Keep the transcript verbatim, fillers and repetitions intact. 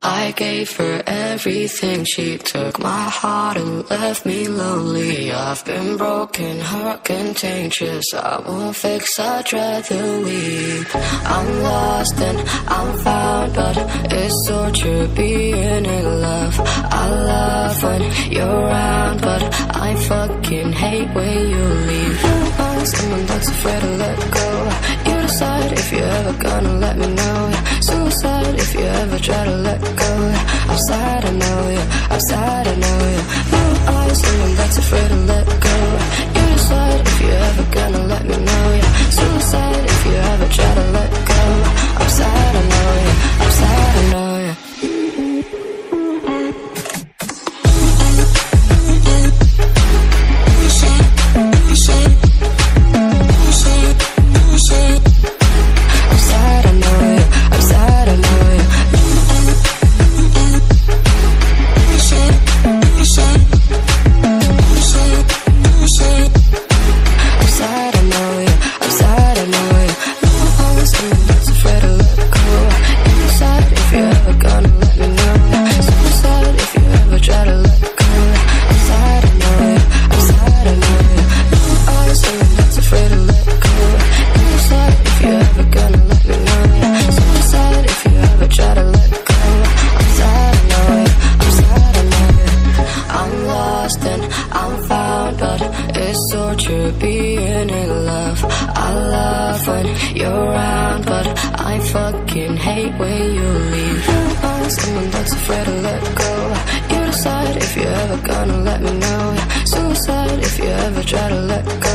I gave her everything. She took my heart and left me lonely. I've been broken, hurt, contagious. I won't fix, I'd rather weep. I'm lost and I'm found, but it's torture being in love. I love when you're around, but I fucking hate when you leave. You are someone that's afraid to let go. You decide if you're ever gonna let me know. Suicide if you ever try to let go. I'm sad, I know you, I'm sad, I know you. You are someone that's afraid to let go. You decide if you're ever gonna let me know. Suicide if you ever try to let go. I'm sad, I know you, I'm sad, I know you. Being in love, I love when you're around, but I fucking hate when you leave. You are someone that's afraid to let go. You decide if you're ever gonna let me know. Suicide if you ever try to let go.